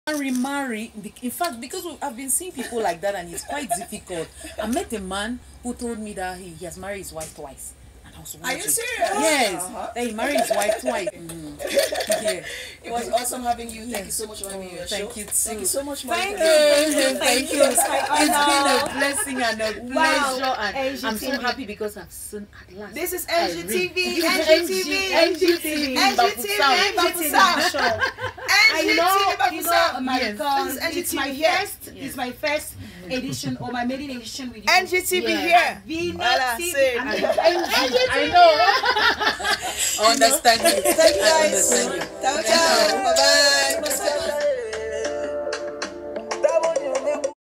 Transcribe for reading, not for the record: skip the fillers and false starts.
remarry. In fact, because I've been seeing people like that and it's quite difficult. I met a man who told me that he has married his wife twice. Are you serious? Yes. That he married his wife twice. Yeah. It was awesome having you. Thank you so much for having me on your show. Thank you too. Thank you so much, Maureen. Thank you. It's been a blessing and a pleasure, and I'm so happy because I've seen at last. This is NGtv Bafoussam. NGtv Bafoussam. Maricol. It's my first edition or my maiden edition with you. NGtv here. I know. I understand you. Thank you guys. I understand you. Ciao, ciao. Bye bye.